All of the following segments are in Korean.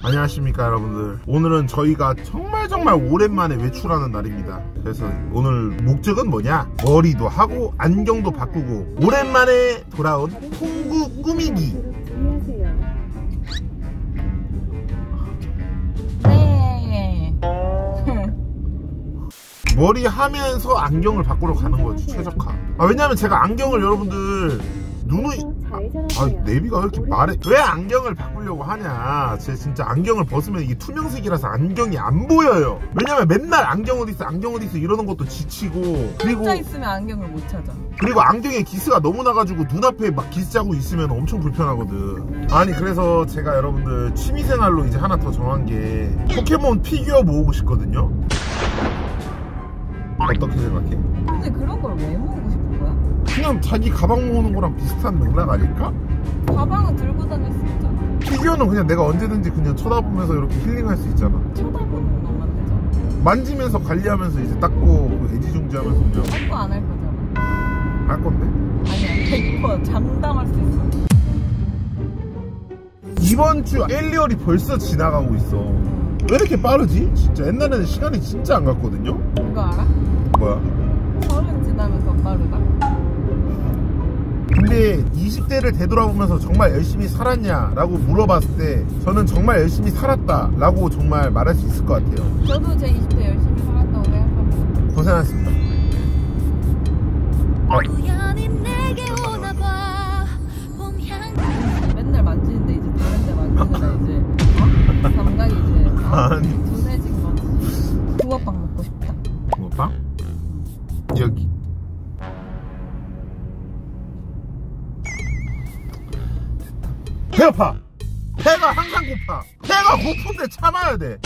안녕하십니까 여러분들. 오늘은 저희가 정말 오랜만에 외출하는 날입니다. 그래서 오늘 목적은 뭐냐, 머리도 하고 안경도 바꾸고 오랜만에 돌아온 홍구 꾸미기. 네. 머리 하면서 안경을 바꾸러 가는 거지, 최적화. 왜냐면 제가 안경을 여러분들 내비가 왜 이렇게 말해? 왜 안경을 바꾸려고 하냐? 제 진짜 안경을 벗으면 이게 투명색이라서 안경이 안 보여요. 왜냐면 맨날 안경 어디 있어 이러는 것도 지치고, 그리고 혼자 있으면 안경을 못 찾아. 그리고 안경에 기스가 너무 나가지고 눈앞에 막 기스 자국 있으면 엄청 불편하거든. 아니 그래서 제가 여러분들 취미생활로 이제 하나 더 정한 게 포켓몬 피규어 모으고 싶거든요. 어떻게 생각해? 근데 그런 걸 왜 모으고 싶은 거야? 그냥 자기 가방 모으는 거랑 비슷한 맥락 아닐까? 가방은 들고 다닐 수 있잖아. 피규어는 그냥 내가 언제든지 그냥 쳐다보면서 이렇게 힐링할 수 있잖아. 쳐다보는 것만 되잖아. 만지면서 관리하면서 이제 닦고 애지중지하면서 그냥 닦고 안 할 거잖아. 할 건데? 아니야, 100% 장담할 수 있어. 이번 주 엘리얼이 벌써 지나가고 있어. 왜 이렇게 빠르지? 진짜 옛날에는 시간이 진짜 안 갔거든요? 그거 알아? 뭐야? 30 지나면 더 빠르다? 근데 20대를 되돌아보면서 정말 열심히 살았냐라고 물어봤을 때 저는 정말 열심히 살았다 라고 정말 말할 수 있을 것 같아요. 저도 제 20대 열심히 살았다고 생각합니다. 고생하셨습니다. 맨날 만지는데 이제 다른 데 만지느라 이제 감각이 이제 아니. 둔해진 거지. 붕어빵 먹고 싶다. 붕어빵? 여기. 배고파! 배가 항상 고파! 배가 고픈데 참아야 돼!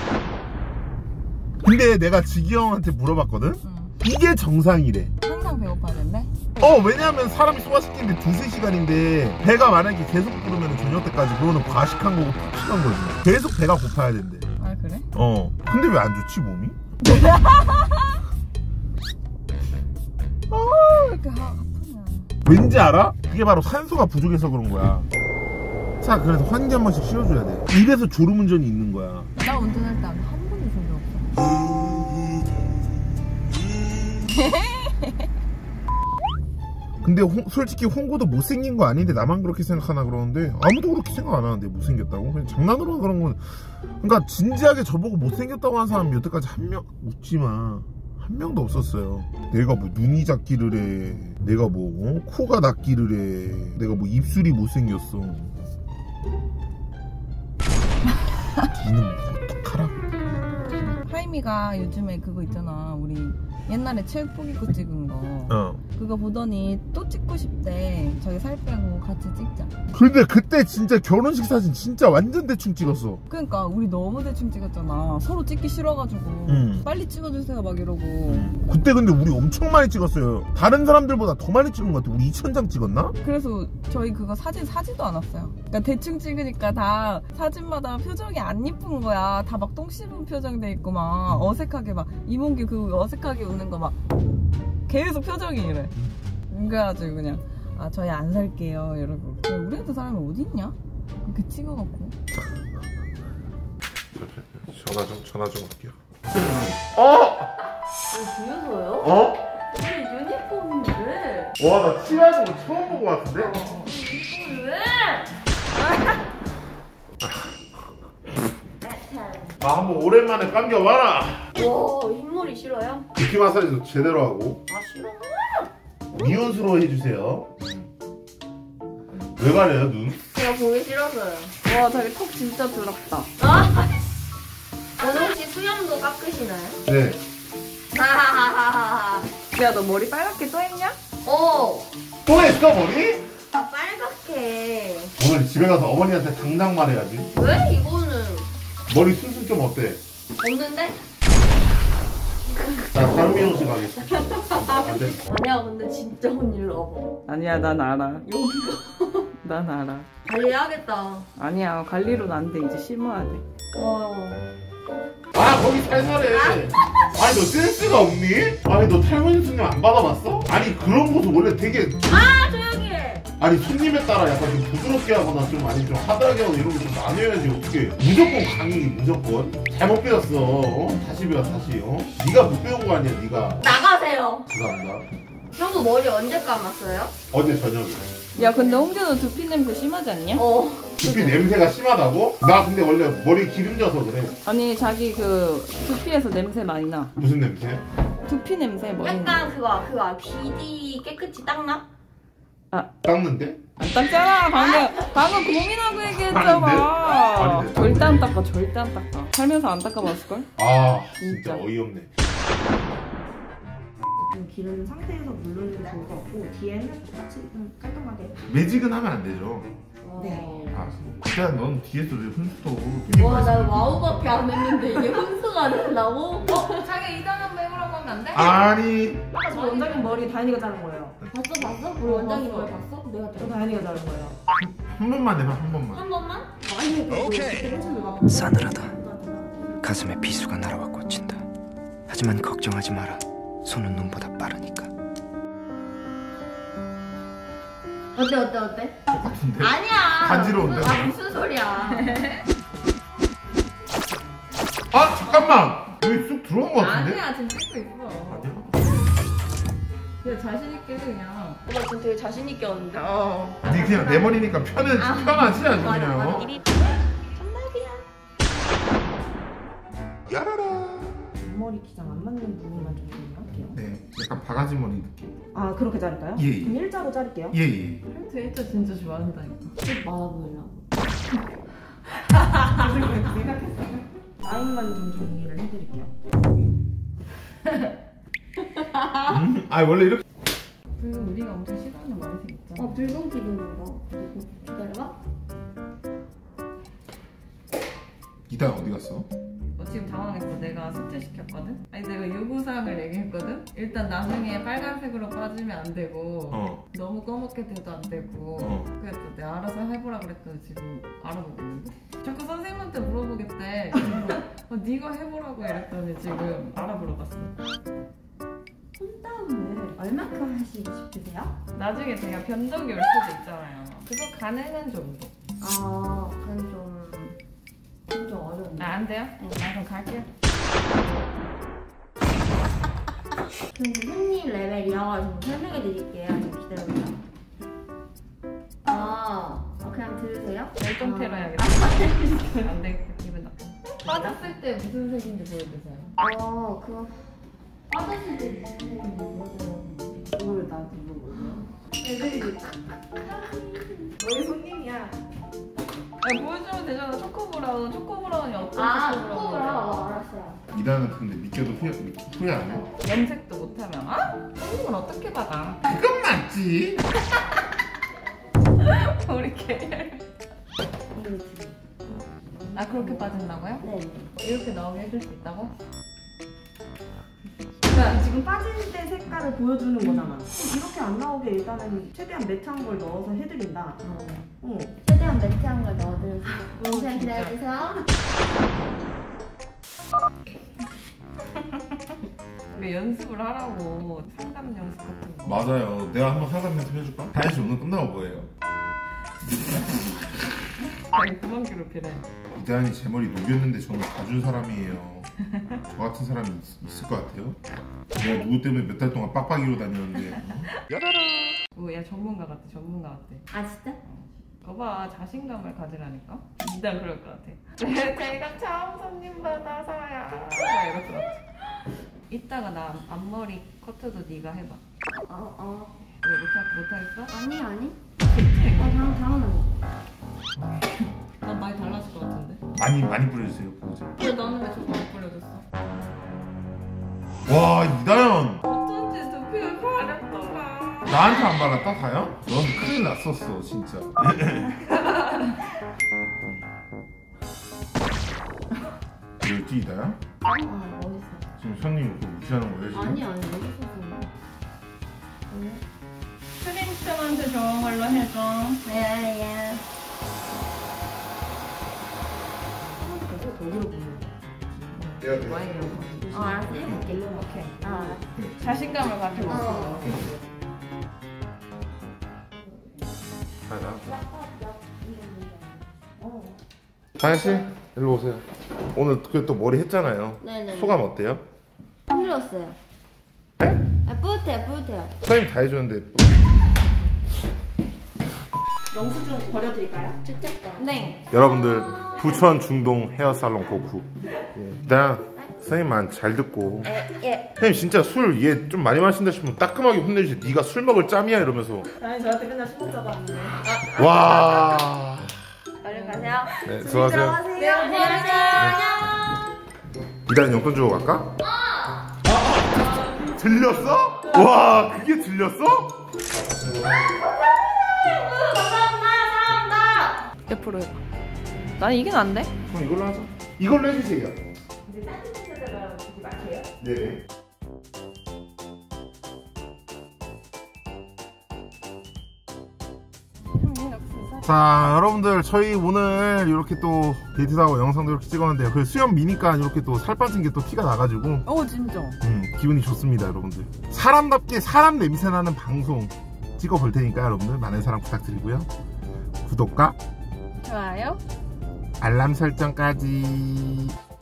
근데 내가 지기 형한테 물어봤거든? 이게 정상이래. 항상 배고파는데? 왜냐면 사람이 소화시키는데 2~3시간인데 배가 만약에 계속 부르면 저녁 때까지, 그거는 과식한 거고 폭식한 거지. 계속 배가 고파야 된대. 아 그래? 근데 왜 안 좋지 몸이? 왜 이렇게 아프냐. 왠지 알아? 그게 바로 산소가 부족해서 그런 거야. 자, 그래서 환기 한 번씩 씌워줘야 돼. 입에서 졸음운전이 있는 거야. 나 운전할 때 한 번도 준적 없어. 근데 솔직히 홍구도 못생긴 거 아닌데 나만 그렇게 생각하나 그러는데 아무도 그렇게 생각 안 하는데 못생겼다고? 그냥 장난으로 그런 건. 그러니까 진지하게 저보고 못생겼다고 하는 사람이 여태까지 한 명, 웃지마, 한 명도 없었어요. 내가 뭐 눈이 작기를 해, 내가 뭐 코가 낮기를 해, 내가 뭐 입술이 못생겼어. 니는 뭐 어떡하라고. 하이미가 요즘에 그거 있잖아, 우리 옛날에 체육복 입고 찍은 거. 그거 보더니 또 찍고 싶대. 자기 살 빼고 같이 찍자. 근데 그때 진짜 결혼식 사진 진짜 완전 대충 찍었어. 그러니까 우리 너무 대충 찍었잖아. 서로 찍기 싫어가지고 빨리 찍어주세요 막 이러고. 그때 근데 우리 엄청 많이 찍었어요. 다른 사람들보다 더 많이 찍은 것 같아. 우리 2000장 찍었나? 그래서 저희 그거 사진 사지도 않았어요. 그러니까 대충 찍으니까 다 사진마다 표정이 안 이쁜 거야. 다 막 똥 씹은 표정 돼 있고 막 어색하게 막 이몽규 그 어색하게 웃는 거 막 계속 표정이 이래. 그래가지고 그냥 저희 안 살게요 이러고. 우리한테 사람이 어디 있냐? 이렇게 찍어갖고. 전화 좀 할게요. 주유소요? 우리 유니폼인데. 와, 나 치마도 처음 보고 왔는데? 왜? 한번 오랜만에 감겨봐라. 와, 흰머리 싫어요? 두피 마사지도 제대로 하고. 싫어. 미온수로 해주세요. 왜 가려요, 눈? 제가 보기 싫어서요. 와, 자기 턱 진짜 더럽다. 오늘 혹시 수염도 깎으시나요? 네. 하하하하하. 야, 너 머리 빨갛게 또 했냐? 또 했어, 머리? 빨갛게. 오늘 집에 가서 어머니한테 당장 말해야지. 왜 이거는? 머리 순순 좀 어때? 없는데? 나 다른 미용실 가겠어. 안 돼? 아니야, 근데 진짜 언니로 와봐. 아니야, 난 알아. 여기가. 난 알아. 관리해야겠다. 아니야, 관리로는 안 돼. 이제 심어야 돼. 거기 살살해. 아니, 너 센스가 없니? 아니, 너 탈모인 수님 안 받아봤어? 아니, 그런 모습 원래 되게. 조용히 해. 아니 손님에 따라 약간 좀 부드럽게 하거나 좀 아니 좀 하드하게 하거나 이런 거 좀 나뉘어야지. 어떻게 무조건 강의 무조건 잘못 배웠어. 다시 배워 다시. 네가 못 배운 거 아니야 네가. 나가세요. 죄송합니다. 형도 머리 언제 감았어요? 어제 저녁에. 야 근데 홍준호 두피 냄새 심하지 않냐? 두피 냄새가 심하다고? 나 근데 원래 머리 기름져서 그래. 아니 자기 그 두피에서 냄새 많이 나. 무슨 냄새? 두피 냄새 머리. 약간 그거 비디 깨끗이 닦나? 닦는데? 안 닦잖아. 방금 고민하고 얘기했잖아. 아닌데? 절대 안 닦아. 절대 안 닦아. 살면서 안 닦아봤을걸? 아 진짜 진짜. 어이없네. 좀 기른 상태에서 물르는 게 좋을 것 같고 뒤에는 똑같이 좀 깔끔하게. 매직은 하면 안 되죠. 네. 알았어. 그냥 넌 뒤에서 왜 훈수도? 와, 나 와우밖에 안 했는데 이게 훈수가 된다고? 자기 이단 한번 해보라고 하면 안 돼? 아니. 아까 저 원장님 머리 다현이가 자른 거예요. 봤어? 우리 원장님 머리 봤어? 내가 저 다현이가 자른 거예요. 한 번만 해봐 한 번만. 한 번만? 오케이. 싸늘하다. 가슴에 비수가 날아와 꽂힌다. 하지만 걱정하지 마라. 손은 눈보다 빠르니까. 어때? 똑같은데? 아니야. 간지러운데? 무슨 소리야? 아 잠깐만. 여기 쑥 들어온 거 같은데? 아니야 지금 찍고 있어. 아니야? 그냥 자신있게 그냥. 나 지금 되게 자신 있게 왔는데. 네 그냥 내 머리니까 편하지 아주 그냥. 야라라. 앞머리 기장 안 맞는 부분만 좀 조심할게요. 네, 약간 바가지 머리 느낌. 아 그렇게 자를까요? 예, 예. 그럼 일자로 자를게요. 예. 트위터 진짜 좋아한다니까. 많아 보이려고. 라인만 좀 정리를 해드릴게요. 아 원래 이렇게. 그리고 우리가 엄청 싫어하는 머리색 있잖아. 붉은 기둥인 거. 기다려봐. 이단 어디 갔어? 지금 당황했어. 내가 숙제시켰거든? 아니 내가 요구사항을 얘기했거든? 일단 나중에 빨간색으로 빠지면 안 되고 너무 검게 돼도 안 되고 그래서 내가 알아서 해보라 그랬더니 지금 알아보고 있는데 자꾸 선생님한테 물어보겠대. 네가 해보라고 이랬더니 지금 알아보러 갔어. 홈다운을 얼마큼 하시고 싶으세요? 나중에 제가 변덕이 올 수도 있잖아요. 그거 가능한 정도. 그건 좀 어려운데. 안 돼요? 나 그럼 갈게요. 그럼 선생님 레벨이어가지고 설명해 드릴게요. 좀 기다려보세요. 그냥 들으세요? 열정 테러 해야겠다. 안 되겠다. 기분 나빠. 빠졌을 때 무슨 색인지 보여주세요. 그거 빠졌을 때 무슨 색인지 보여줘요. 그걸 나한테 물어보세요. 애들이 너희 손님이야. 보여주면 되잖아. 초코브라운. 초코브라운이 어떤 초코브라운. 초코브라운이야? 알았어요. 이단은 근데 믿겨도 후회 안 해? 염색도 못하면 선생님은 어떻게 받아? 그건 맞지. 우리 계열. 그렇게 빠진다고요? 네. 이렇게 나오게 해줄 수 있다고? 그러니까 지금 빠질 때 색깔을 보여주는 거잖아. 이렇게 안 나오게 일단은 최대한 매트한 걸 넣어서 해드린다. 최대한 매트한 걸 넣어드려서 잠시만 기다려주세요. 우리 연습을 하라고. 상담 연습 같은 거. 맞아요. 내가 한번 상담 연습 해줄까? 다현 씨 오늘 끝나고 뭐예요? 아니 그만 괴롭히래. 이단이 제 머리 녹였는데 저는 봐준 사람이에요. 저 같은 사람이 있을 것 같아요? 내가 누구 때문에 몇 달 동안 빡빡이로 다녔는데. 야 전문가 같아. 전문가 같아. 진짜? 거봐 자신감을 가지라니까? 일단 그럴 것 같아. 제가 처음 손님 받아서야 이럴 것 같아. 이따가 나 앞머리 커트도 네가 해봐. 왜 못하겠어? 아니. 당연하지. 난 많이 달라질 것 같은데. 많이 뿌려주세요. 보자. 왜 나는 왜 저거 안 뿌려줬어? 와 이다현 어쩐지 두피가 가렵더라. 나한테 안 발랐다 다현? 넌 큰일 났었어 진짜. 이랬지 이다현? 멋있어. 지금 손님 그거 무시하는 거예요 지금? 아니 멋있어서. 트림쌤한테 좋은 걸로 해줘. 예. 여기로 보면 내가 돼. 많이 배워. 알았어. 해볼게. 오케이. 알았어. 자신감을 가지고 있어. 다혜씨 일로 오세요. 오늘 또 머리 했잖아요. 네네. 소감 어때요? 힘들었어요. 네? 아, 뿌듯해요, 뿌듯해요. 선생님 다 해주는데 영수증 버려드릴까요? 좋겠다. 네. 여러분들 부천 중동 헤어살롱 고쿠 일단 선생님만 잘 듣고 예. 선생님 진짜 술 얘 좀 많이 마신다 싶으면 따끔하게 혼내주지. 네가 술 먹을 짬이야 이러면서 아니 저한테 맨날 술 먹자고 하는데. 와 얼른 가세요. 네, 수고하세요. 네, 안녕. 이단 용돈 주고 갈까? 들렸어? 와 그게 들렸어? 옆으로 해봐. 나는 이게 난데? 그럼 이걸로 하자. 이걸로 해주세요. 근데 딴짓에다가 주지 마세요. 네네. 자 여러분들 저희 오늘 이렇게 또 데이트도 하고 영상도 이렇게 찍었는데요. 그 수염 미니까 이렇게 또 살 빠진 게 또 티가 나가지고 진짜. 기분이 좋습니다 여러분들. 사람답게 사람 냄새 나는 방송 찍어볼 테니까 여러분들 많은 사랑 부탁드리고요. 구독과 좋아요. 알람 설정까지.